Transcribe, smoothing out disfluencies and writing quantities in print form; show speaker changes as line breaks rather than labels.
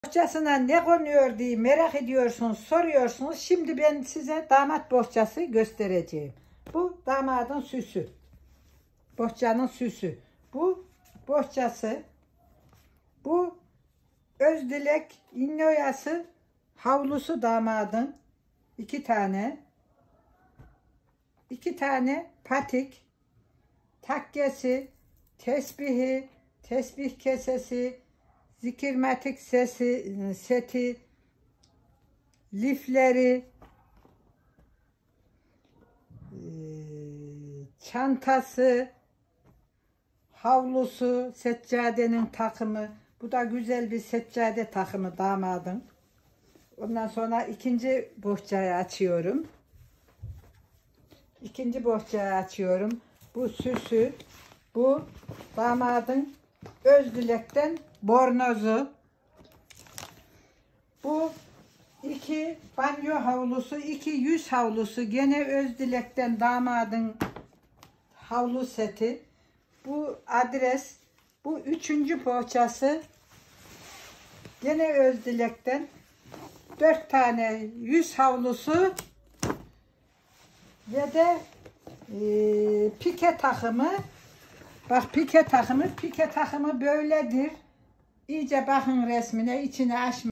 Bohçasına ne konuyor diye merak ediyorsunuz, soruyorsunuz. Şimdi ben size damat bohçası göstereceğim. Bu damadın süsü. Bohçanın süsü. Bu bohçası. Bu Özdilek İnnoyası havlusu damadın. 2 tane. 2 tane patik. Takkesi, tesbihi, tesbih kesesi, zikirmetik seti, lifleri, çantası, havlusu, seccadenin takımı. Bu da güzel bir seccade takımı damadın. Ondan sonra ikinci bohçayı açıyorum. İkinci bohçayı açıyorum. Bu süsü, bu damadın Özdilek'ten bornozu. Bu 2 banyo havlusu, 2 yüz havlusu. Gene Özdilek'ten damadın havlu seti. Bu adres, bu 3. bohçası. Gene Özdilek'ten 4 tane yüz havlusu ve de pike takımı. Bak pike takımı böyledir. İyice bakın resmine, içini açmayın.